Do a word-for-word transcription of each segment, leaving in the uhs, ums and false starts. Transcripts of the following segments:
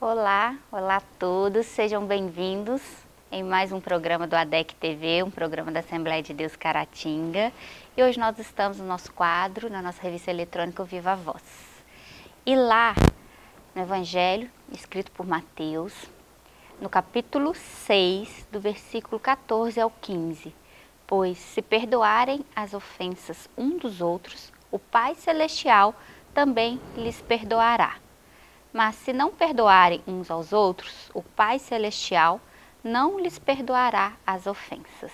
Olá, olá a todos, sejam bem-vindos em mais um programa do A D E C T V, um programa da Assembleia de Deus Caratinga. E hoje nós estamos no nosso quadro, na nossa revista eletrônica Viva a Voz. E lá, no Evangelho, escrito por Mateus, no capítulo seis, do versículo quatorze ao quinze, pois se perdoarem as ofensas um dos outros, o Pai Celestial também lhes perdoará. Mas se não perdoarem uns aos outros, o Pai Celestial não lhes perdoará as ofensas.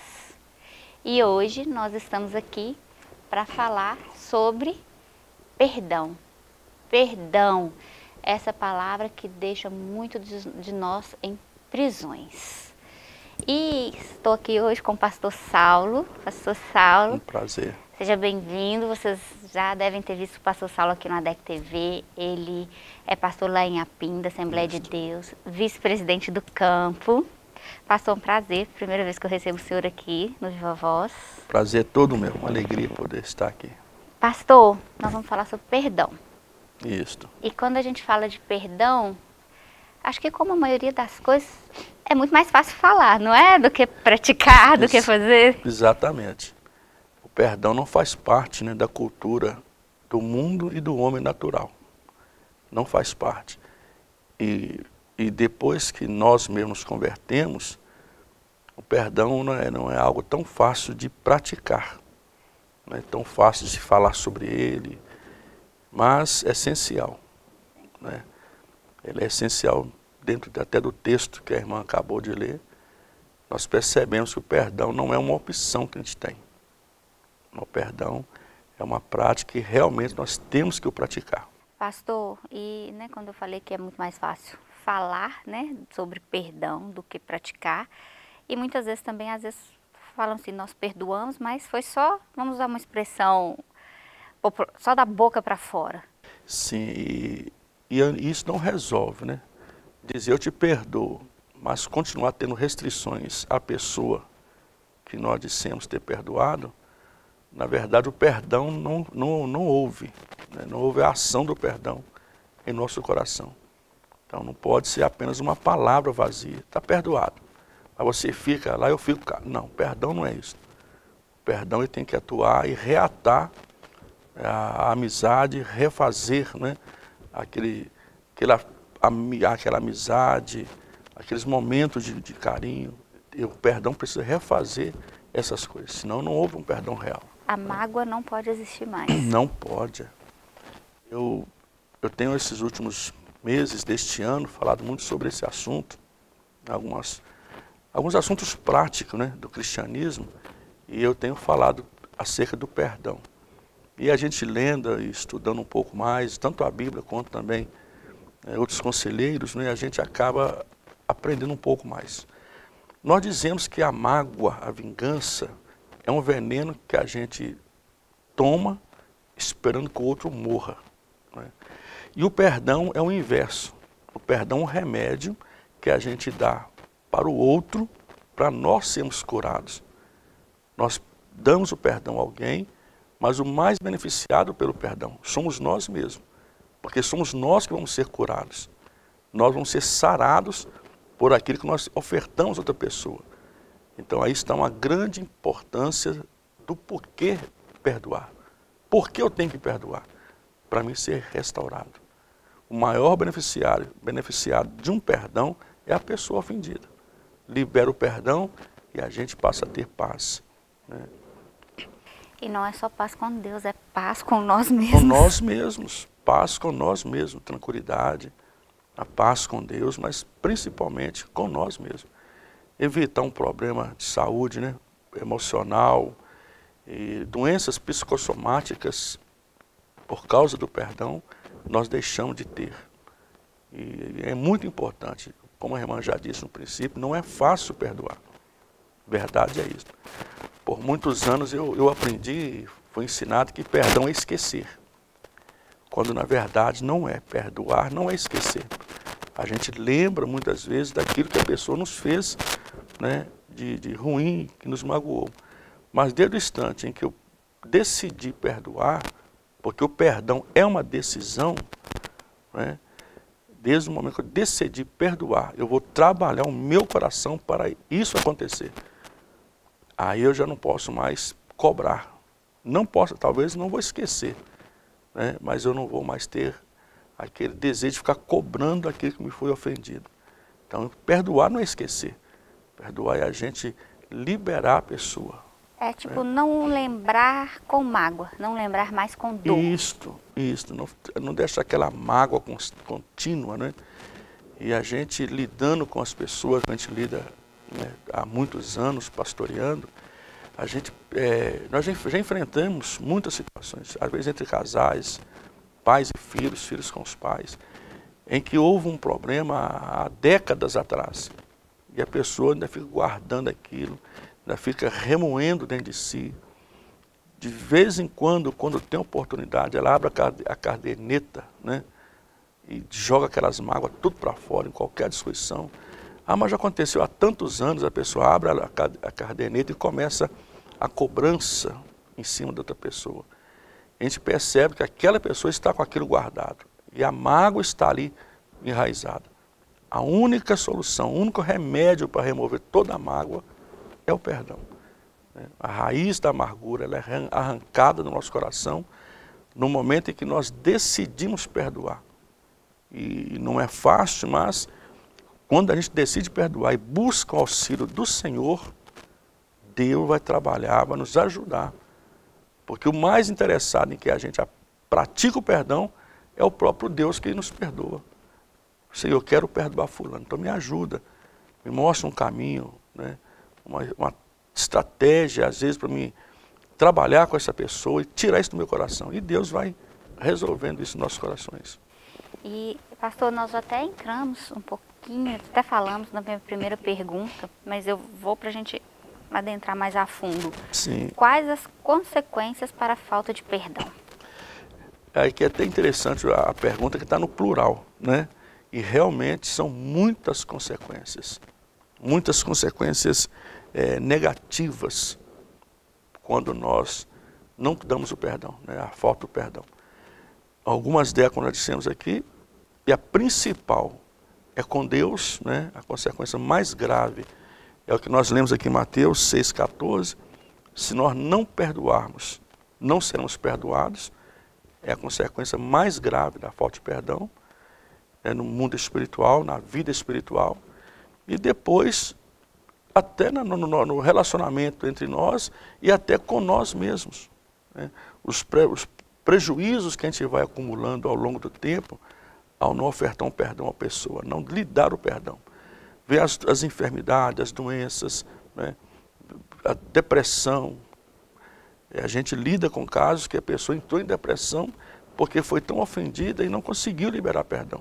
E hoje nós estamos aqui para falar sobre perdão. Perdão, essa palavra que deixa muito de nós em prisões. E estou aqui hoje com o pastor Saulo. Pastor Saulo. Um prazer. Seja bem-vindo. Vocês já devem ter visto o pastor Saulo aqui no A D E C T V. Ele é pastor lá em Apim, da Assembleia Isso. de Deus, vice-presidente do campo. Pastor, um prazer. Primeira vez que eu recebo o senhor aqui no Viva a Voz. Prazer todo meu. Uma alegria poder estar aqui. Pastor, nós vamos falar sobre perdão. Isso. E quando a gente fala de perdão, acho que como a maioria das coisas, é muito mais fácil falar, não é? Do que praticar, do Ex que fazer. Exatamente. O perdão não faz parte, né, da cultura do mundo e do homem natural. Não faz parte. E, e depois que nós mesmos nos convertemos, o perdão não é, não é algo tão fácil de praticar. Não é tão fácil de falar sobre ele, mas é essencial. Né? Ele é essencial dentro até do texto que a irmã acabou de ler. Nós percebemos que o perdão não é uma opção que a gente tem. O perdão é uma prática que realmente nós temos que o praticar. Pastor, e né, quando eu falei que é muito mais fácil falar, né, sobre perdão do que praticar, e muitas vezes também, às vezes, falam assim, nós perdoamos, mas foi só, vamos usar uma expressão, só da boca para fora. Sim, e, e isso não resolve, né? Dizer eu te perdoo, mas continuar tendo restrições à pessoa que nós dissemos ter perdoado, na verdade o perdão não, não, não houve, né? Não houve a ação do perdão em nosso coração. Então não pode ser apenas uma palavra vazia, está perdoado. Mas você fica lá, eu fico cá. Não, perdão não é isso. O perdão ele tem que atuar e reatar a, a amizade, refazer, né? Aquele, aquela, a, aquela amizade, aqueles momentos de, de carinho. E o perdão precisa refazer essas coisas, senão não houve um perdão real. A mágoa não pode existir mais. Não pode. Eu, eu tenho esses últimos meses deste ano falado muito sobre esse assunto, algumas, alguns assuntos práticos, né, do cristianismo, e eu tenho falado acerca do perdão. E a gente lendo e estudando um pouco mais, tanto a Bíblia quanto também é, outros conselheiros, né, a gente acaba aprendendo um pouco mais. Nós dizemos que a mágoa, a vingança, é um veneno que a gente toma esperando que o outro morra. Né? E o perdão é o inverso. O perdão é um remédio que a gente dá para o outro, para nós sermos curados. Nós damos o perdão a alguém, mas o mais beneficiado pelo perdão somos nós mesmos. Porque somos nós que vamos ser curados. Nós vamos ser sarados por aquilo que nós ofertamos a outra pessoa. Então aí está uma grande importância do porquê perdoar. Por que eu tenho que perdoar? Para mim ser restaurado. O maior beneficiário, beneficiado de um perdão é a pessoa ofendida. Libera o perdão e a gente passa a ter paz. Né? E não é só paz com Deus, é paz com nós mesmos. Com nós mesmos, paz com nós mesmos, tranquilidade, a paz com Deus, mas principalmente com nós mesmos. Evitar um problema de saúde, né, emocional, e doenças psicossomáticas, por causa do perdão, nós deixamos de ter. E é muito importante, como a irmã já disse no princípio, não é fácil perdoar. Verdade é isso. Por muitos anos eu, eu aprendi, fui ensinado que perdão é esquecer. Quando na verdade não é. Perdoar não é esquecer. A gente lembra muitas vezes daquilo que a pessoa nos fez, né, de, de ruim, que nos magoou. Mas desde o instante em que eu decidi perdoar, porque o perdão é uma decisão, né, Desde o momento que eu decidi perdoar, eu vou trabalhar o meu coração para isso acontecer. Aí eu já não posso mais cobrar. Não posso, talvez não vou esquecer, né? Mas eu não vou mais ter aquele desejo de ficar cobrando aquilo que me foi ofendido. Então, perdoar não é esquecer. Perdoar é a gente liberar a pessoa. É tipo, né? Não lembrar com mágoa, não lembrar mais com dor. Isto, isto. Não, não deixar aquela mágoa contínua, né? E a gente lidando com as pessoas, a gente lida, né, há muitos anos pastoreando, a gente, é, nós já, já enfrentamos muitas situações, às vezes entre casais, pais e filhos, filhos com os pais, em que houve um problema há décadas atrás. E a pessoa ainda fica guardando aquilo, ainda fica remoendo dentro de si. De vez em quando, quando tem oportunidade, ela abre a caderneta, né, e joga aquelas mágoas tudo para fora, em qualquer discussão. Ah, mas já aconteceu há tantos anos, a pessoa abre a caderneta e começa a cobrança em cima da outra pessoa. A gente percebe que aquela pessoa está com aquilo guardado. E a mágoa está ali enraizada. A única solução, o único remédio para remover toda a mágoa é o perdão. A raiz da amargura ela é arrancada do nosso coração no momento em que nós decidimos perdoar. E não é fácil, mas quando a gente decide perdoar e busca o auxílio do Senhor, Deus vai trabalhar, vai nos ajudar. Porque o mais interessado em que a gente pratique o perdão é o próprio Deus que nos perdoa. Senhor, eu quero perdoar fulano, então me ajuda, me mostra um caminho, né? uma, uma estratégia, às vezes, para me trabalhar com essa pessoa e tirar isso do meu coração. E Deus vai resolvendo isso nos nossos corações. E, pastor, nós até entramos um pouquinho, até falamos na minha primeira pergunta, mas eu vou para a gente adentrar mais a fundo. Sim. Quais as consequências para a falta de perdão? É que é até interessante a pergunta que está no plural, né? E realmente são muitas consequências, muitas consequências é, negativas quando nós não damos o perdão, né? A falta do perdão. Algumas delas, como nós dissemos aqui, e a principal é com Deus, né? A consequência mais grave é o que nós lemos aqui em Mateus seis, quatorze. Se nós não perdoarmos, não seremos perdoados. É a consequência mais grave da falta de perdão, é no mundo espiritual, na vida espiritual. E depois, até no, no, no relacionamento entre nós e até com nós mesmos. Né? Os, pre, os prejuízos que a gente vai acumulando ao longo do tempo, ao não ofertar um perdão à pessoa, não lhe dar o perdão. Ver as, as enfermidades, as doenças, né? A depressão. A gente lida com casos que a pessoa entrou em depressão porque foi tão ofendida e não conseguiu liberar perdão.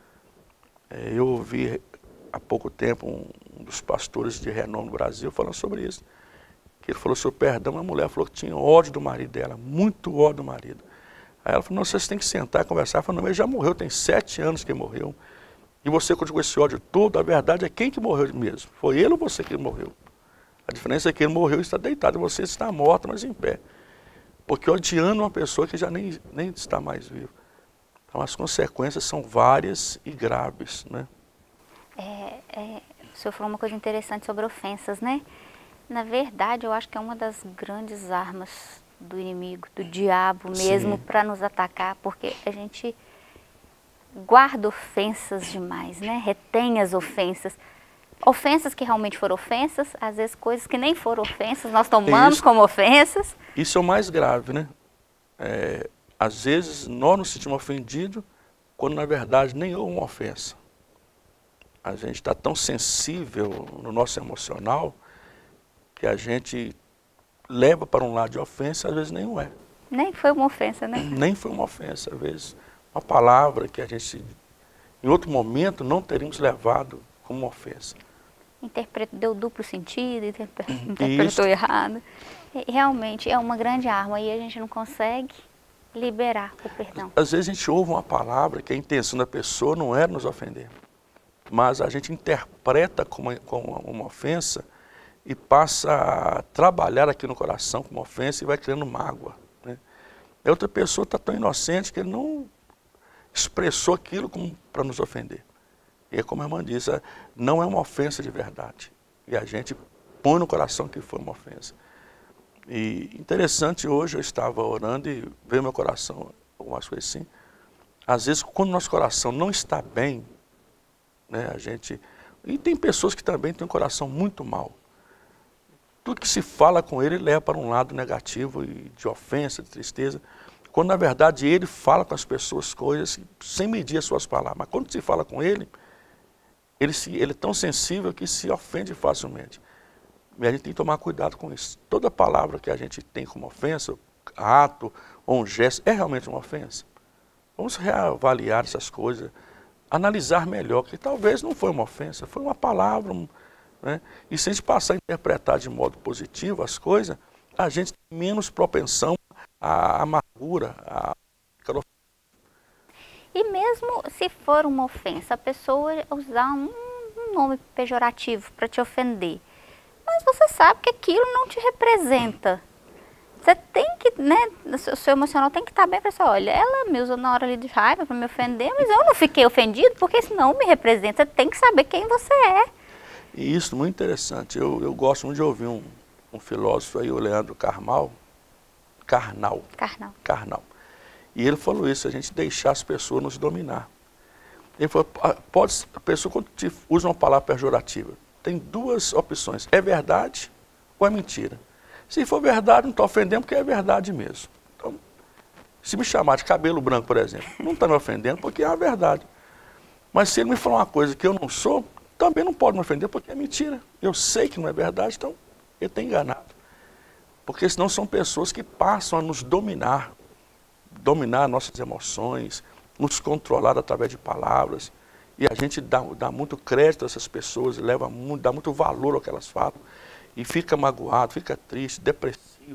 Eu ouvi há pouco tempo um dos pastores de renome no Brasil falando sobre isso. Que ele falou sobre perdão, a mulher falou que tinha ódio do marido dela, muito ódio do marido. Aí ela falou, não, vocês têm que sentar e conversar. Ela falou, não, ele já morreu, tem sete anos que ele morreu. E você continua com esse ódio todo, a verdade é quem que morreu mesmo? Foi ele ou você que morreu? A diferença é que ele morreu e está deitado, e você está morto, mas em pé. Porque odiando uma pessoa que já nem, nem está mais viva. Então as consequências são várias e graves, né? É, é, o senhor falou uma coisa interessante sobre ofensas, né? Na verdade, eu acho que é uma das grandes armas do inimigo, do diabo mesmo, para nos atacar, porque a gente guarda ofensas demais, né? Retém as ofensas. Ofensas que realmente foram ofensas, às vezes coisas que nem foram ofensas, nós tomamos isso, como ofensas. Isso é o mais grave, né? É, às vezes nós nos sentimos ofendidos, quando na verdade nem houve uma ofensa. A gente está tão sensível no nosso emocional, que a gente leva para um lado de ofensa, às vezes nem é. Nem foi uma ofensa, né? Nem foi uma ofensa, às vezes uma palavra que a gente, em outro momento, não teríamos levado como uma ofensa. Interpretou, deu duplo sentido, interpre, interpretou Isso. errado. E, realmente é uma grande arma e a gente não consegue liberar o perdão. Às vezes a gente ouve uma palavra que a intenção da pessoa não era nos ofender, mas a gente interpreta como, como uma ofensa e passa a trabalhar aqui no coração como ofensa e vai criando mágoa. Né? A outra pessoa está tão inocente que ele não, expressou aquilo para nos ofender. E é como a irmã disse, não é uma ofensa de verdade. E a gente põe no coração que foi uma ofensa. E interessante, hoje eu estava orando e veio meu coração, algumas coisas assim. Às vezes, quando nosso coração não está bem, né, a gente... E tem pessoas que também têm um coração muito mau. Tudo que se fala com ele leva para um lado negativo e de ofensa, de tristeza. Quando, na verdade, ele fala com as pessoas coisas sem medir as suas palavras. Mas quando se fala com ele, ele, se, ele é tão sensível que se ofende facilmente. E a gente tem que tomar cuidado com isso. Toda palavra que a gente tem como ofensa, ato ou um gesto, é realmente uma ofensa. Vamos reavaliar essas coisas, analisar melhor, que talvez não foi uma ofensa, foi uma palavra, né? E se a gente passar a interpretar de modo positivo as coisas, a gente tem menos propensão à amargura, à... E mesmo se for uma ofensa, a pessoa usar um, um nome pejorativo para te ofender, mas você sabe que aquilo não te representa. Você tem que, né, o seu emocional tem que estar bem para você, olha, ela me usou na hora ali de raiva para me ofender, mas eu não fiquei ofendido porque isso não me representa. Você tem que saber quem você é. E isso, muito interessante. Eu, eu gosto muito de ouvir um, um filósofo aí, o Leandro Carnal, Carnal. Carnal. Carnal. E ele falou isso, a gente deixar as pessoas nos dominar. Ele falou, pode, a pessoa quando te usa uma palavra pejorativa, tem duas opções, é verdade ou é mentira. Se for verdade, não estou ofendendo porque é verdade mesmo. Então, se me chamar de cabelo branco, por exemplo, não está me ofendendo porque é a verdade. Mas se ele me falar uma coisa que eu não sou, também não pode me ofender porque é mentira. Eu sei que não é verdade, então ele está enganado. Porque senão são pessoas que passam a nos dominar, dominar nossas emoções, nos controlar através de palavras. E a gente dá, dá muito crédito a essas pessoas, leva muito, dá muito valor ao que elas falam. E fica magoado, fica triste, depressivo.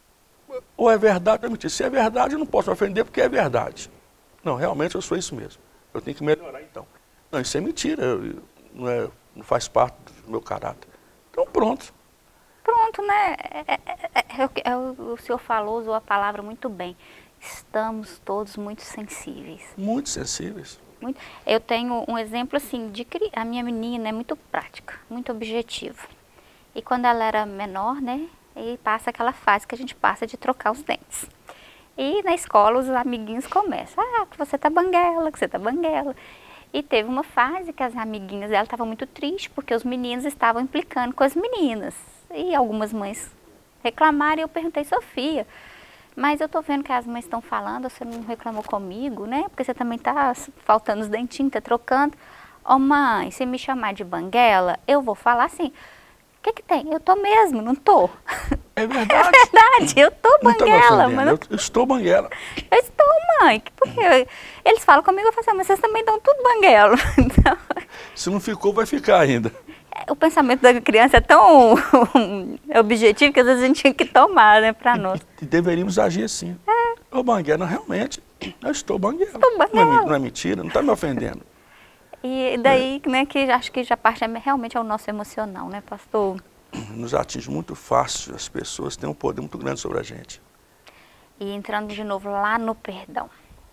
Ou é verdade ou é mentira. Se é verdade, eu não posso me ofender porque é verdade. Não, realmente eu sou isso mesmo. Eu tenho que melhorar então. Não, isso é mentira, eu, não, é, não faz parte do meu caráter. Então pronto. Pronto, né? É, é, é, é, o senhor falou, usou a palavra muito bem. Estamos todos muito sensíveis. Muito sensíveis. Muito. Eu tenho um exemplo assim, de a minha menina é muito prática, muito objetiva. E quando ela era menor, né, e passa aquela fase que a gente passa de trocar os dentes. E na escola os amiguinhos começam, ah, que você tá banguela, que você tá banguela. E teve uma fase que as amiguinhas dela estavam muito tristes, porque os meninos estavam implicando com as meninas. E algumas mães reclamaram e eu perguntei, Sofia, mas eu tô vendo que as mães estão falando, você não reclamou comigo, né? Porque você também tá faltando os dentinhos, tá trocando. Ó, mãe, se me chamar de banguela, eu vou falar assim, o que que tem? Eu tô mesmo, não tô? É verdade. É verdade, eu tô banguela. Não mas eu, eu estou banguela. Eu estou, mãe. Porque eu, eles falam comigo, eu falo assim, mas vocês também estão tudo banguelo. Então, se não ficou, vai ficar ainda. O pensamento da criança é tão objetivo que às vezes a gente tinha que tomar, né, para nós. E, e deveríamos agir assim. É. Ô, banguela, realmente, eu estou banguela. Estou banguela. Não é, não é mentira, não está me ofendendo. E daí, é. né, que acho que já parte é, realmente é o nosso emocional, né, pastor? Nos atinge muito fácil, as pessoas têm um poder muito grande sobre a gente. E entrando de novo lá no perdão.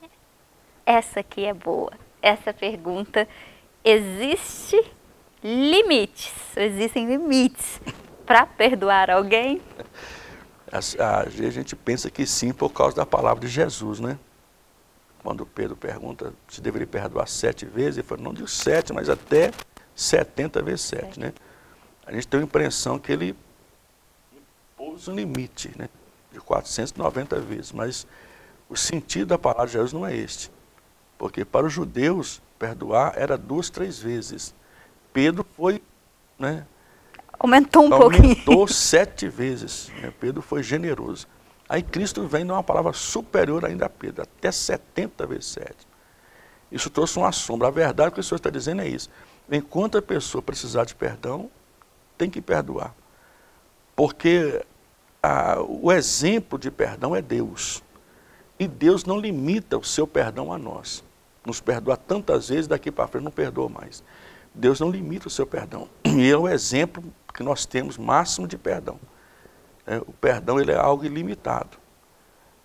Essa aqui é boa. Essa pergunta, existe limites, existem limites para perdoar alguém? Às vezes a gente pensa que sim por causa da palavra de Jesus, né? Quando Pedro pergunta se deveria perdoar sete vezes, ele fala, não digo sete, mas até setenta vezes sete, né? A gente tem a impressão que ele pôs um limite, né? De quatrocentas e noventa vezes, mas o sentido da palavra de Jesus não é este. Porque para os judeus, perdoar era duas, três vezes. Pedro foi, né? Aumentou um aumentou pouquinho. Aumentou sete vezes, né? Pedro foi generoso. Aí Cristo vem dar uma palavra superior ainda a Pedro, até setenta vezes sete. Isso trouxe uma sombra. A verdade que o Senhor está dizendo é isso. Enquanto a pessoa precisar de perdão, tem que perdoar. Porque a, o exemplo de perdão é Deus. E Deus não limita o seu perdão a nós. Nos perdoa tantas vezes, daqui para frente não perdoa mais. Deus não limita o seu perdão. E é o exemplo que nós temos máximo de perdão. É, o perdão ele é algo ilimitado.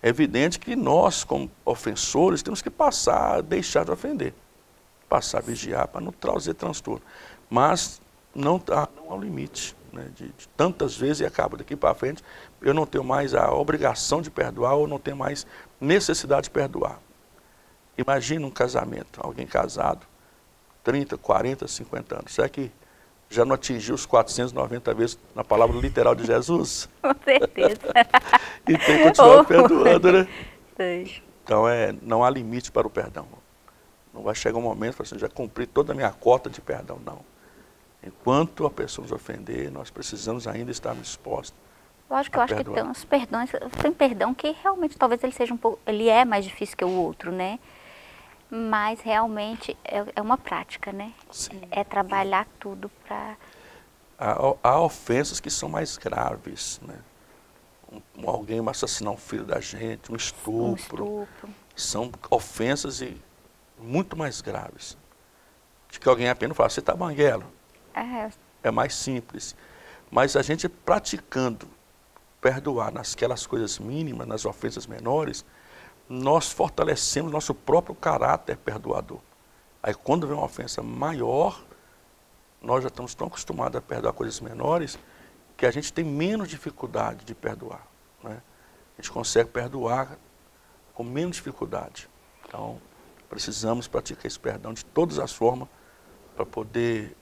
É evidente que nós, como ofensores, temos que passar a deixar de ofender, passar a vigiar para não trazer transtorno. Mas não, há, não há um limite, né, de, de tantas vezes e acaba daqui para frente, eu não tenho mais a obrigação de perdoar ou não tenho mais necessidade de perdoar. Imagina um casamento, alguém casado, trinta, quarenta, cinquenta anos. Será que já não atingiu os quatrocentas e noventa vezes na palavra literal de Jesus? Com certeza. E tem que continuar oh. perdoando, né? Sim. Então, é, não há limite para o perdão. Não vai chegar um momento, assim, já cumpri toda a minha cota de perdão, não. Enquanto a pessoa nos ofender, nós precisamos ainda estar dispostos. Lógico, eu acho perdoar. Que tem uns perdões, tem perdão que realmente talvez ele seja um pouco, ele é mais difícil que o outro, né? Mas realmente é, é uma prática, né? Sim. É trabalhar tudo para... Há, há ofensas que são mais graves, né? Um, alguém assassinar um filho da gente, um estupro. Um estupro. São ofensas e muito mais graves. De que alguém apenas fala, você está banguelo. É. É mais simples. Mas a gente praticando perdoar nasquelas coisas mínimas, nas ofensas menores, nós fortalecemos nosso próprio caráter perdoador. Aí quando vem uma ofensa maior, nós já estamos tão acostumados a perdoar coisas menores, que a gente tem menos dificuldade de perdoar, né? A gente consegue perdoar com menos dificuldade. Então, precisamos praticar esse perdão de todas as formas para poder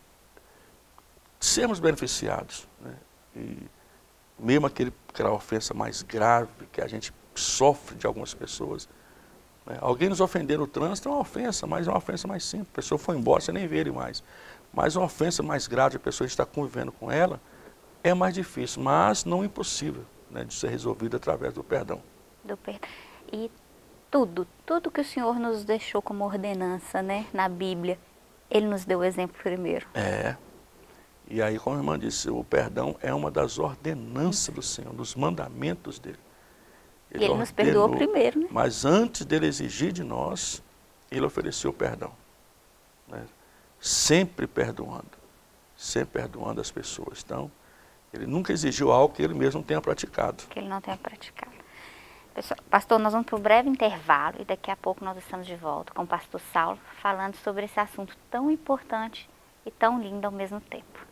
sermos beneficiados, né? E mesmo aquele, aquela ofensa mais grave que a gente sofre de algumas pessoas, né? Alguém nos ofender no trânsito é uma ofensa, mas é uma ofensa mais simples. A pessoa foi embora, você nem vê ele mais. Mas uma ofensa mais grave, a pessoa está convivendo com ela, é mais difícil, mas não impossível, né, de ser resolvido através do perdão. Do perdão. E tudo, tudo que o Senhor nos deixou como ordenança, né, na Bíblia, Ele nos deu o exemplo primeiro. É. E aí, como a irmã disse, o perdão é uma das ordenanças do Senhor, dos mandamentos dele. Ele, ele nos perdoou primeiro, né? Mas antes dele exigir de nós, ele ofereceu o perdão, né? Sempre perdoando, sempre perdoando as pessoas. Então, ele nunca exigiu algo que ele mesmo não tenha praticado. Que ele não tenha praticado. Pessoal, pastor, nós vamos para um breve intervalo e daqui a pouco nós estamos de volta com o pastor Saulo, falando sobre esse assunto tão importante e tão lindo ao mesmo tempo.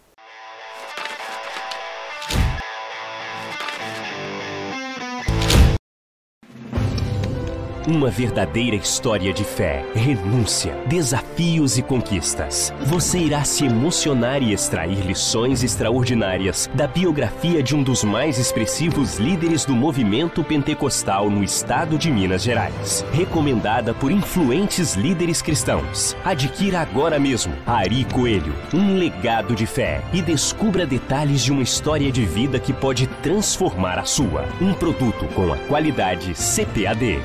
Uma verdadeira história de fé, renúncia, desafios e conquistas. Você irá se emocionar e extrair lições extraordinárias da biografia de um dos mais expressivos líderes do movimento pentecostal no estado de Minas Gerais. Recomendada por influentes líderes cristãos. Adquira agora mesmo Ari Coelho, um legado de fé, e descubra detalhes de uma história de vida que pode transformar a sua. Um produto com a qualidade C P A D.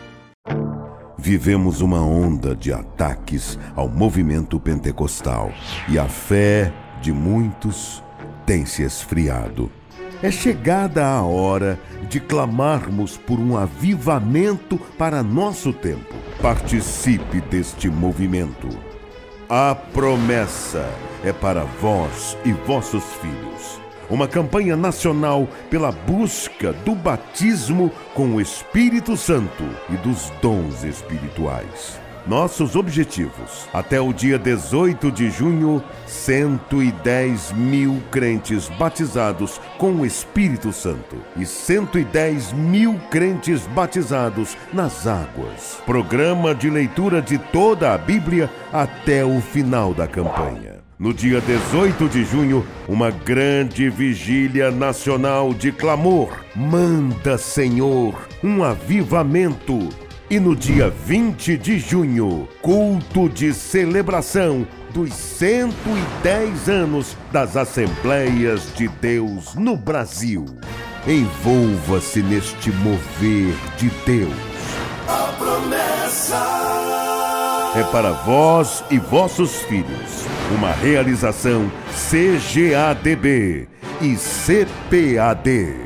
Vivemos uma onda de ataques ao movimento pentecostal e a fé de muitos tem se esfriado. É chegada a hora de clamarmos por um avivamento para nosso tempo. Participe deste movimento. A promessa é para vós e vossos filhos. Uma campanha nacional pela busca do batismo com o Espírito Santo e dos dons espirituais. Nossos objetivos: até o dia dezoito de junho, cento e dez mil crentes batizados com o Espírito Santo e cento e dez mil crentes batizados nas águas. Programa de leitura de toda a Bíblia até o final da campanha. No dia dezoito de junho, uma grande vigília nacional de clamor. Manda, Senhor, um avivamento. E no dia vinte de junho, culto de celebração dos cento e dez anos das Assembleias de Deus no Brasil. Envolva-se neste mover de Deus. A promessa é para vós e vossos filhos. Uma realização C G A D B e C P A D.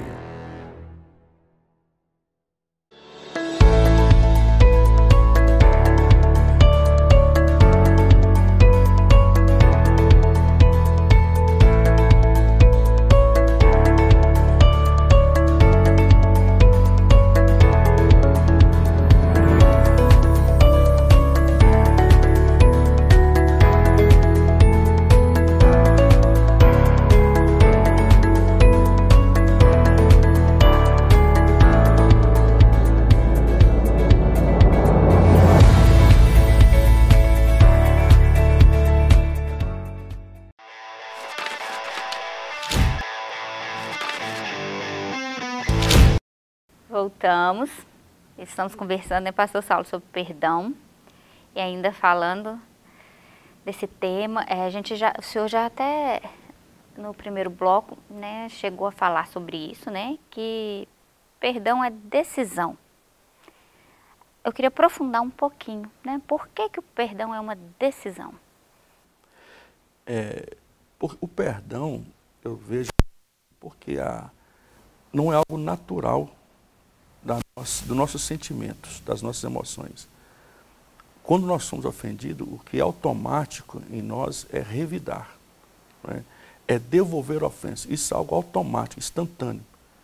voltamos. Estamos conversando, né, pastor Saulo, sobre perdão. E ainda falando desse tema, é, a gente já, o senhor já até no primeiro bloco, né, chegou a falar sobre isso, né, que perdão é decisão. Eu queria aprofundar um pouquinho, né, por que que o perdão é uma decisão? É, por, o perdão, eu vejo, porque a, não é algo natural da nossa, dos nossos sentimentos, das nossas emoções. Quando nós somos ofendidos, o que é automático em nós é revidar, né? É devolver a ofensa. Isso é algo automático, instantâneo.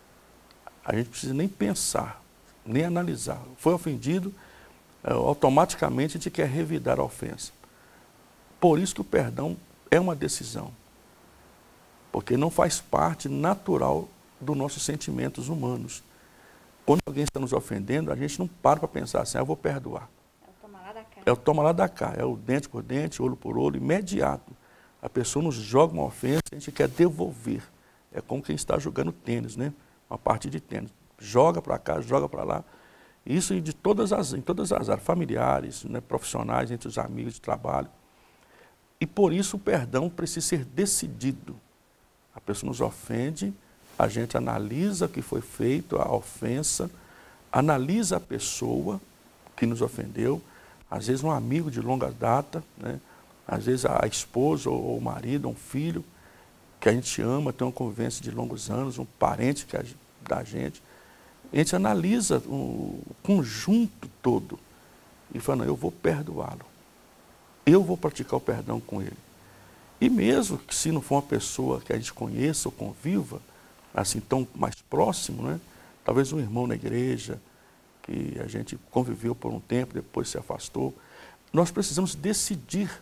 A gente não precisa nem pensar, nem analisar. Foi ofendido, automaticamente a gente quer revidar a ofensa. Por isso que o perdão é uma decisão, porque não faz parte natural dos nossos sentimentos humanos. Quando alguém está nos ofendendo, a gente não para para pensar assim, ah, eu vou perdoar. É o toma lá da cá, é o dente por dente, olho por olho, imediato. A pessoa nos joga uma ofensa, a gente quer devolver. É como quem está jogando tênis, né? Uma partida de tênis. Joga para cá, joga para lá. Isso de todas as, em todas as áreas, familiares, né, profissionais, entre os amigos de trabalho. E por isso o perdão precisa ser decidido. A pessoa nos ofende, a gente analisa o que foi feito, a ofensa, analisa a pessoa que nos ofendeu, às vezes um amigo de longa data, né? Às vezes a esposa ou o marido, um filho que a gente ama, tem uma convivência de longos anos, um parente que a, da gente. A gente analisa o conjunto todo e fala, não, eu vou perdoá-lo. Eu vou praticar o perdão com ele. E mesmo que se não for uma pessoa que a gente conheça ou conviva, assim tão mais próximo, né? Talvez um irmão na igreja, que a gente conviveu por um tempo, depois se afastou, nós precisamos decidir,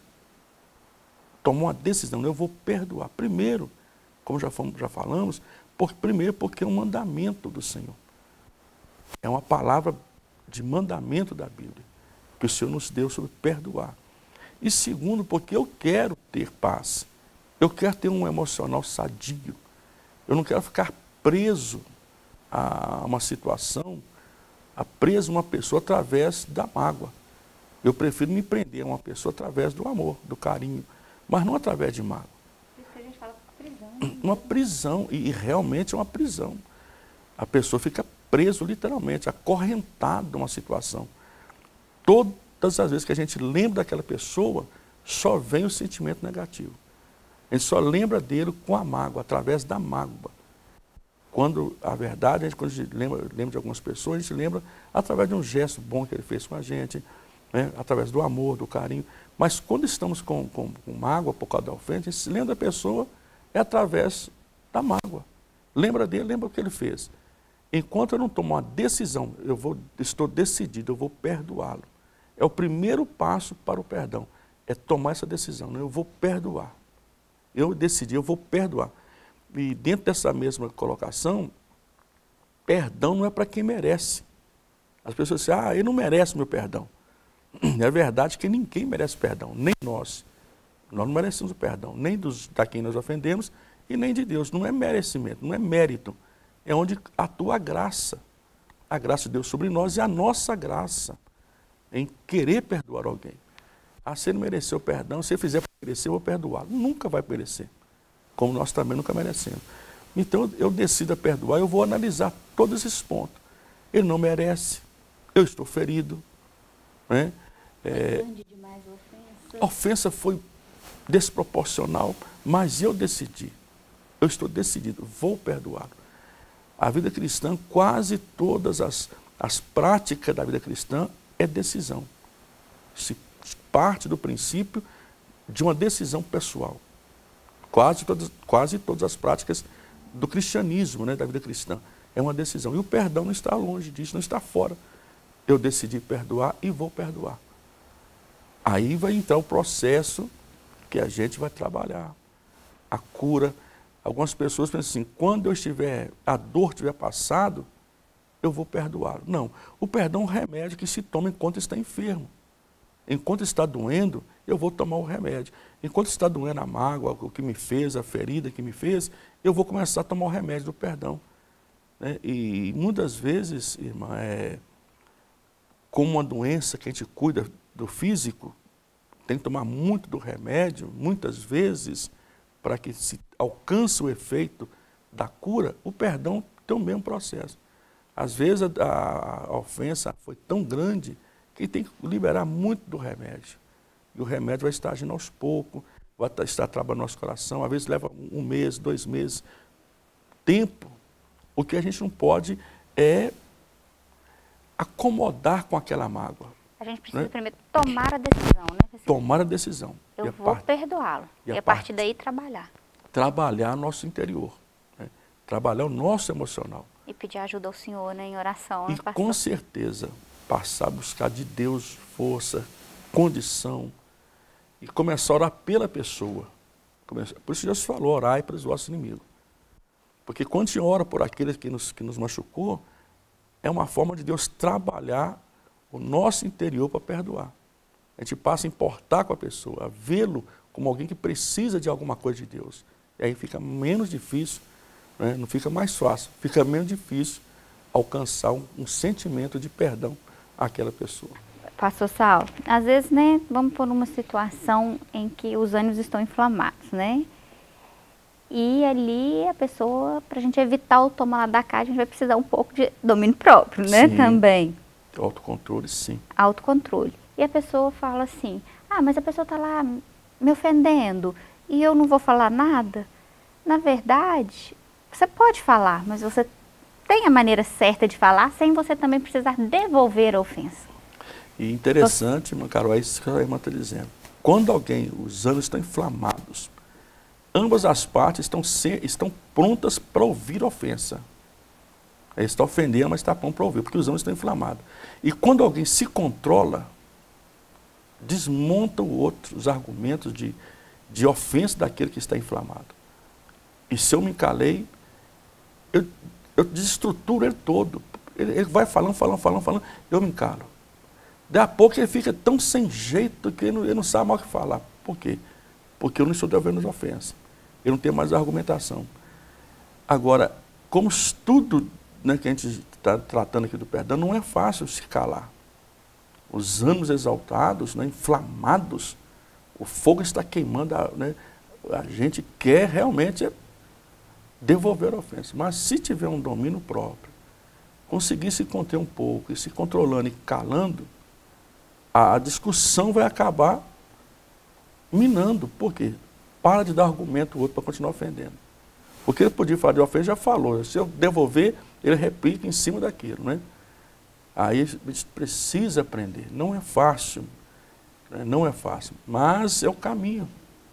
tomar uma decisão, eu vou perdoar. Primeiro, como já, fomos, já falamos, por, primeiro porque é um mandamento do Senhor. É uma palavra de mandamento da Bíblia, que o Senhor nos deu sobre perdoar. E segundo, porque eu quero ter paz, eu quero ter um emocional sadio, eu não quero ficar preso a uma situação, a preso a uma pessoa através da mágoa. Eu prefiro me prender a uma pessoa através do amor, do carinho, mas não através de mágoa. Isso que a gente fala prisão. Uma prisão, e, e realmente é uma prisão. A pessoa fica preso literalmente, acorrentado numa situação. Todas as vezes que a gente lembra daquela pessoa, só vem o sentimento negativo. A gente só lembra dele com a mágoa, através da mágoa. Quando a verdade, a gente, quando a gente lembra, lembra de algumas pessoas, a gente lembra através de um gesto bom que ele fez com a gente, né? Através do amor, do carinho. Mas quando estamos com, com, com mágoa por causa da ofensa, a gente se lembra da pessoa é através da mágoa. Lembra dele, lembra o que ele fez. Enquanto eu não tomo uma decisão, eu vou, estou decidido, eu vou perdoá-lo. É o primeiro passo para o perdão, é tomar essa decisão, né? Eu vou perdoar. Eu decidi, eu vou perdoar. E dentro dessa mesma colocação, perdão não é para quem merece. As pessoas dizem, ah, ele não merece meu perdão. É verdade que ninguém merece perdão, nem nós. Nós não merecemos o perdão, nem dos, da quem nós ofendemos e nem de Deus. Não é merecimento, não é mérito. É onde atua a graça. A graça de Deus sobre nós e a nossa graça em querer perdoar alguém. Ah, se ele mereceu perdão, se ele fizer para merecer, eu vou perdoá-lo. Nunca vai merecer. Como nós também nunca merecemos. Então eu decido a perdoar, eu vou analisar todos esses pontos. Ele não merece, eu estou ferido. Né? É, a ofensa foi desproporcional, mas eu decidi. Eu estou decidido, vou perdoá-lo. A vida cristã, quase todas as, as práticas da vida cristã é decisão. Se parte do princípio de uma decisão pessoal. Quase todas, quase todas as práticas do cristianismo, né, da vida cristã, é uma decisão. E o perdão não está longe disso, não está fora. Eu decidi perdoar e vou perdoar. Aí vai entrar o processo que a gente vai trabalhar. A cura. Algumas pessoas pensam assim, quando eu estiver, a dor tiver passado, eu vou perdoá-lo. Não, o perdão é um remédio que se toma enquanto está enfermo. Enquanto está doendo, eu vou tomar o remédio. Enquanto está doendo a mágoa, o que me fez, a ferida que me fez, eu vou começar a tomar o remédio do perdão. né? E muitas vezes, irmã, é, como uma doença que a gente cuida do físico, tem que tomar muito do remédio, muitas vezes, para que se alcance o efeito da cura, o perdão tem o mesmo processo. Às vezes a, a, a ofensa foi tão grande que tem que liberar muito do remédio. E o remédio vai estar agindo aos poucos, vai estar trabalhando no nosso coração, às vezes leva um mês, dois meses, tempo. O que a gente não pode é acomodar com aquela mágoa. A gente precisa, né, primeiro tomar a decisão, né? Tomar a decisão. Eu e vou part... perdoá-lo. E, e a partir daí trabalhar. Trabalhar nosso interior. Né? Trabalhar o nosso emocional. E pedir ajuda ao Senhor, né, em oração. E né, com certeza passar a buscar de Deus força, condição. E começar a orar pela pessoa. Por isso Jesus falou, orai para os vossos inimigos. Porque quando a gente ora por aquele que nos, que nos machucou, é uma forma de Deus trabalhar o nosso interior para perdoar. A gente passa a importar com a pessoa, a vê-lo como alguém que precisa de alguma coisa de Deus. E aí fica menos difícil, né? Não fica mais fácil, fica menos difícil alcançar um, um sentimento de perdão àquela pessoa. Pastor Saulo, às vezes, né, vamos por uma situação em que os ânimos estão inflamados, né? E ali a pessoa, para a gente evitar o tomar lá da cá, a gente vai precisar um pouco de domínio próprio, né, sim, também. Autocontrole, sim. Autocontrole. E a pessoa fala assim, ah, mas a pessoa está lá me ofendendo e eu não vou falar nada. Na verdade, você pode falar, mas você tem a maneira certa de falar sem você também precisar devolver a ofensa. E interessante, irmã Carol, é isso que a irmã está dizendo. Quando alguém, os ânimos estão inflamados, ambas as partes estão, se, estão prontas para ouvir a ofensa. Ele está ofendendo, mas está pronto para ouvir, porque os ânimos estão inflamados. E quando alguém se controla, desmonta o outro, os argumentos de, de ofensa daquele que está inflamado. E se eu me calei, eu, eu desestruturo ele todo. Ele, ele vai falando, falando, falando, falando, eu me encalo. Daí a pouco ele fica tão sem jeito que ele não, ele não sabe mais o que falar. Por quê? Porque eu não estou devolvendo as ofensas. Eu não tenho mais argumentação. Agora, como estudo, né, que a gente está tratando aqui do perdão, não é fácil se calar. Os ânimos exaltados, né, inflamados, o fogo está queimando, a, né, a gente quer realmente devolver a ofensa. Mas se tiver um domínio próprio, conseguir se conter um pouco, e se controlando e calando, a, a discussão vai acabar minando. Por quê? Para de dar argumento ao outro para continuar ofendendo. Porque ele podia falar de ofensa, já falou. Se eu devolver, ele replica em cima daquilo, né? Aí a gente precisa aprender. Não é fácil, né? Não é fácil, mas é o caminho.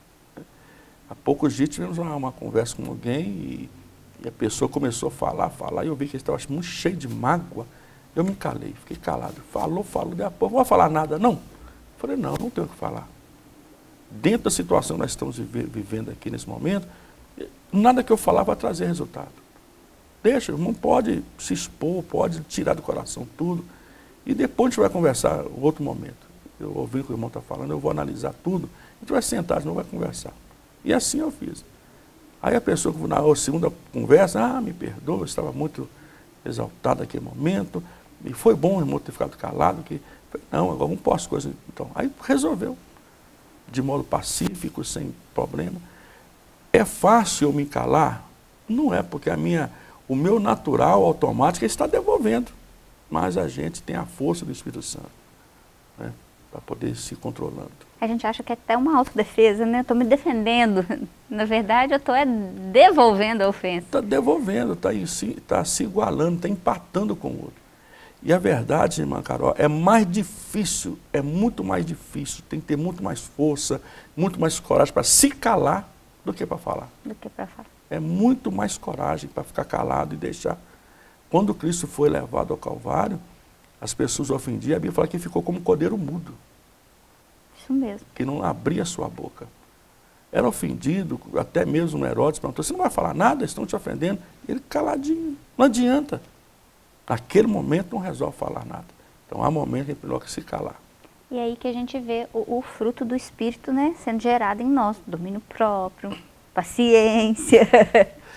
Há poucos dias tivemos uma, uma conversa com alguém e, e a pessoa começou a falar, falar, e eu vi que ele estava muito cheio de mágoa. Eu me calei, fiquei calado. Falou, falou, daí a pouco, não vou falar nada, não. Falei, não, não tenho o que falar. Dentro da situação que nós estamos vivendo aqui nesse momento, nada que eu falar vai trazer resultado. Deixa, o irmão pode se expor, pode tirar do coração tudo, e depois a gente vai conversar em outro momento. Eu ouvi o que o irmão está falando, eu vou analisar tudo, a gente vai sentar, não vai conversar. E assim eu fiz. Aí a pessoa, na segunda conversa, ah, me perdoa, eu estava muito exaltado naquele momento, e foi bom o irmão ter ficado calado, que não, agora não posso coisa. Então, aí resolveu, de modo pacífico, sem problema. É fácil eu me calar? Não é, porque a minha, o meu natural automático está devolvendo. Mas a gente tem a força do Espírito Santo, né, para poder ir se controlando. A gente acha que é até uma autodefesa, né? Eu estou me defendendo. Na verdade, eu estou é devolvendo a ofensa. Está devolvendo, está tá se igualando, está empatando com o outro. E a verdade, irmã Carol, é mais difícil, é muito mais difícil, tem que ter muito mais força, muito mais coragem para se calar do que para falar. Do que para falar. É muito mais coragem para ficar calado e deixar. Quando Cristo foi levado ao Calvário, as pessoas ofendiam, a Bíblia fala que ficou como um cordeiro mudo. Isso mesmo. Que não abria a sua boca. Era ofendido, até mesmo o Herodes perguntou, você não vai falar nada, eles estão te ofendendo? Ele caladinho, não adianta. Naquele momento não resolve falar nada. Então há momentos em que ele que se calar. E aí que a gente vê o, o fruto do Espírito, né, sendo gerado em nós, domínio próprio, paciência.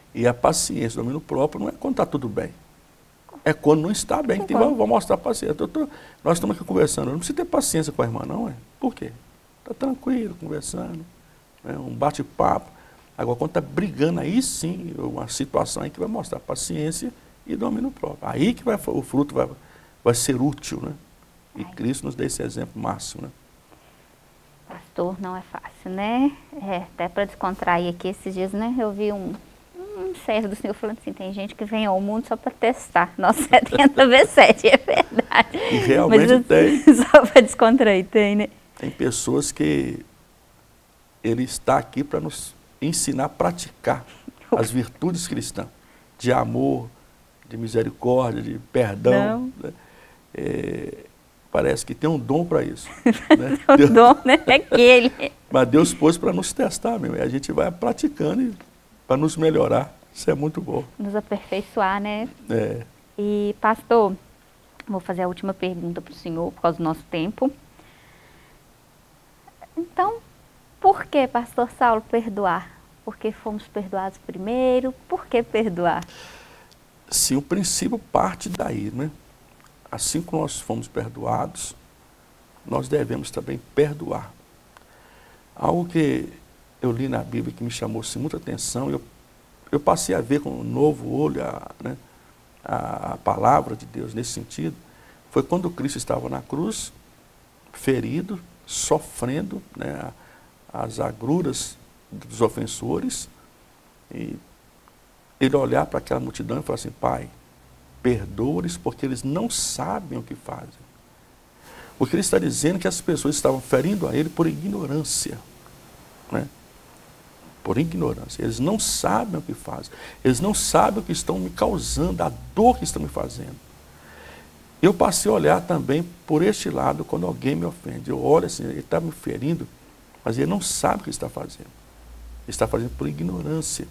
E a paciência, o domínio próprio, não é quando está tudo bem. É quando não está bem, que tem, vou mostrar paciência. Eu tô, nós estamos aqui conversando, eu não preciso ter paciência com a irmã, não, é? Por quê? Está tranquilo, conversando, né? Um bate-papo. Agora, quando está brigando, aí sim, uma situação aí que vai mostrar paciência e domínio próprio. Aí que vai, o fruto vai, vai ser útil, né? E Cristo nos dá esse exemplo máximo, né? Pastor, não é fácil, né? É, até para descontrair aqui esses dias, né? Eu vi um, um servo do Senhor falando assim, tem gente que vem ao mundo só para testar. Nossa, setenta vezes sete, é verdade. E realmente Mas, tem. Só para descontrair, tem, né? Tem pessoas que ele está aqui para nos ensinar a praticar as virtudes cristãs, de amor, de misericórdia, de perdão. Né? É, parece que tem um dom para isso. Né? O Deus, dom, né? É aquele. Mas Deus pôs para nos testar mesmo. E a gente vai praticando para nos melhorar. Isso é muito bom. Nos aperfeiçoar, né? É. E, pastor, vou fazer a última pergunta para o senhor, por causa do nosso tempo. Então, por que, pastor Saulo, perdoar? Porque fomos perdoados primeiro? Por que perdoar? Sim, o princípio parte daí, né? Assim como nós fomos perdoados, nós devemos também perdoar. Algo que eu li na Bíblia que me chamou assim, muita atenção, eu, eu passei a ver com um novo olho a, né, a, a palavra de Deus nesse sentido, foi quando Cristo estava na cruz, ferido, sofrendo, né, as agruras dos ofensores, e ele olhar para aquela multidão e falar assim, Pai, perdoa-lhes porque eles não sabem o que fazem. O que ele está dizendo é que as pessoas estavam ferindo a ele por ignorância, né? Por ignorância. Eles não sabem o que fazem. Eles não sabem o que estão me causando, a dor que estão me fazendo. Eu passei a olhar também por este lado quando alguém me ofende. Eu olho assim, ele está me ferindo, mas ele não sabe o que está fazendo. Ele está fazendo por ignorância.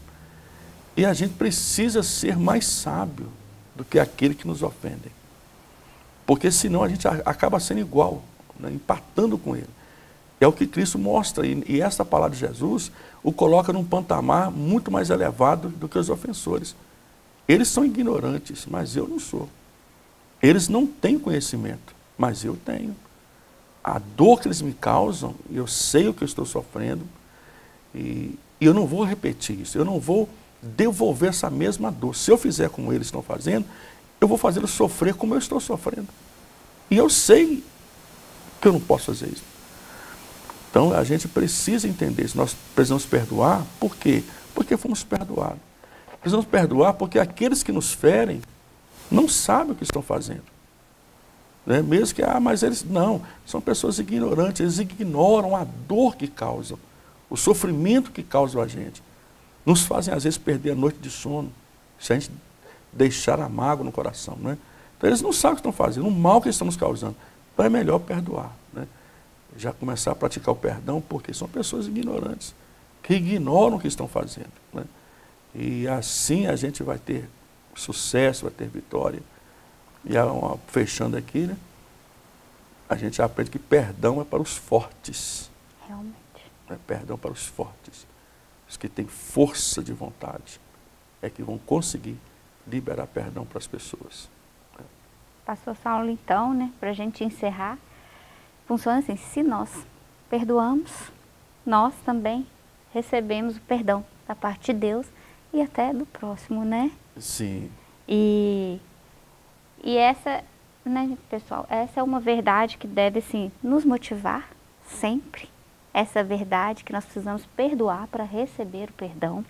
E a gente precisa ser mais sábio do que aquele que nos ofende. Porque senão a gente acaba sendo igual, né, empatando com ele. É o que Cristo mostra. E, e essa palavra de Jesus o coloca num patamar muito mais elevado do que os ofensores. Eles são ignorantes, mas eu não sou. Eles não têm conhecimento, mas eu tenho. A dor que eles me causam, eu sei o que eu estou sofrendo, e, e eu não vou repetir isso, eu não vou devolver essa mesma dor. Se eu fizer como eles estão fazendo, eu vou fazê-los sofrer como eu estou sofrendo. E eu sei que eu não posso fazer isso. Então a gente precisa entender isso. Nós precisamos perdoar, por quê? Porque fomos perdoados. Precisamos perdoar porque aqueles que nos ferem não sabem o que estão fazendo. Né? Mesmo que, ah, mas eles, não, são pessoas ignorantes, eles ignoram a dor que causam, o sofrimento que causam a gente. Nos fazem, às vezes, perder a noite de sono, se a gente deixar a mágoa no coração. Né? Então, eles não sabem o que estão fazendo, o mal que eles estão nos causando. Então, é melhor perdoar. Né? Já começar a praticar o perdão, porque são pessoas ignorantes, que ignoram o que estão fazendo. Né? E assim a gente vai ter sucesso, vai ter vitória. E fechando aqui, né, a gente aprende que perdão é para os fortes. Realmente. É perdão para os fortes. Os que têm força de vontade é que vão conseguir liberar perdão para as pessoas. Pastor Saulo, então, né, para a gente encerrar, funciona assim, se nós perdoamos, nós também recebemos o perdão da parte de Deus e até do próximo, né? Sim. E, e essa, né, pessoal, essa é uma verdade que deve, assim, nos motivar sempre. Essa verdade que nós precisamos perdoar para receber o perdão.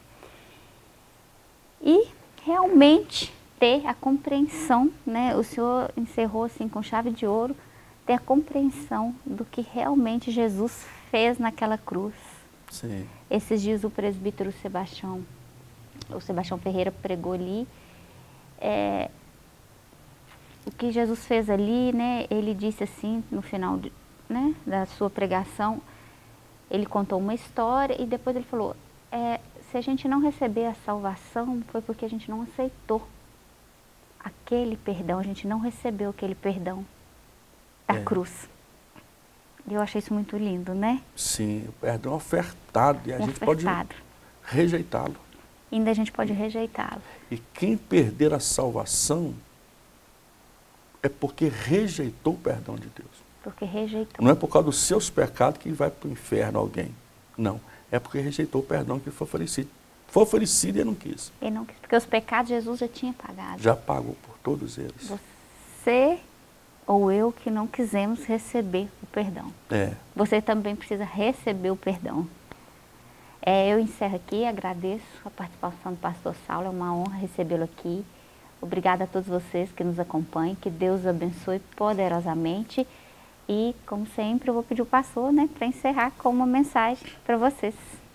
E realmente ter a compreensão, né? O Senhor encerrou assim com chave de ouro, ter a compreensão do que realmente Jesus fez naquela cruz. Sim. Esses dias o presbítero Sebastião, o Sebastião Ferreira pregou ali, é, o que Jesus fez ali, né? Ele disse assim no final de, né, da sua pregação, ele contou uma história e depois ele falou, é, se a gente não receber a salvação foi porque a gente não aceitou aquele perdão, a gente não recebeu aquele perdão da é. cruz. E eu achei isso muito lindo, né? Sim, o perdão ofertado e a um gente ofertado. pode rejeitá-lo. E ainda a gente pode rejeitá-lo. E quem perder a salvação é porque rejeitou o perdão de Deus. Porque rejeitou. Não é por causa dos seus pecados que vai para o inferno alguém. Não. É porque rejeitou o perdão que foi oferecido. Foi oferecido e ele não quis. Ele não quis. Porque os pecados Jesus já tinha pagado. Já pagou por todos eles. Você ou eu que não quisemos receber o perdão. É. Você também precisa receber o perdão. É, eu encerro aqui, agradeço a participação do pastor Saulo, é uma honra recebê-lo aqui. Obrigada a todos vocês que nos acompanham, que Deus abençoe poderosamente. E, como sempre, eu vou pedir o pastor, né, para encerrar com uma mensagem para vocês.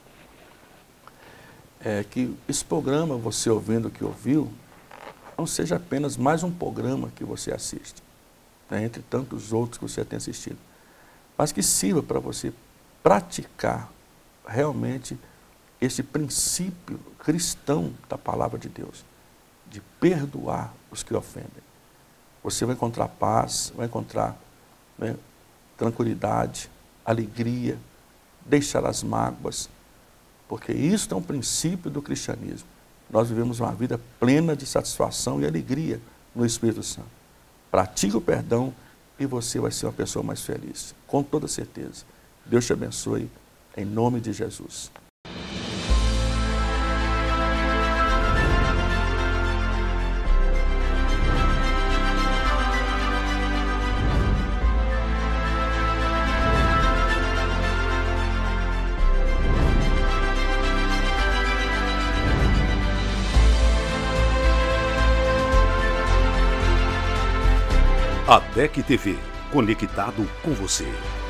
É que esse programa, você ouvindo o que ouviu, não seja apenas mais um programa que você assiste, né, entre tantos outros que você tem assistido, mas que sirva para você praticar realmente esse princípio cristão da palavra de Deus, de perdoar os que ofendem. Você vai encontrar paz, vai encontrar, né, tranquilidade, alegria, deixar as mágoas, porque isso é um princípio do cristianismo. Nós vivemos uma vida plena de satisfação e alegria no Espírito Santo. Pratique o perdão e você vai ser uma pessoa mais feliz, com toda certeza. Deus te abençoe, em nome de Jesus. A D E C T V, conectado com você.